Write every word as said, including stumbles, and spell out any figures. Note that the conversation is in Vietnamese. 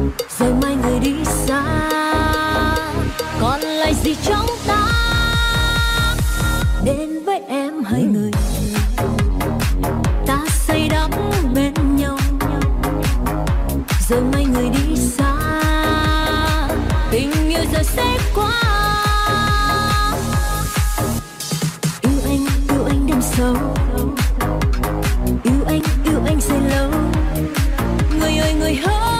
rồi mai người đi xa, còn lại gì trong ta. Đến với em hai người, ta say đắm bên nhau, rồi mai người đi xa, tình yêu giờ sẽ qua. Yêu anh, yêu anh đêm sâu, yêu anh, yêu anh say lâu. Người ơi người hỡi,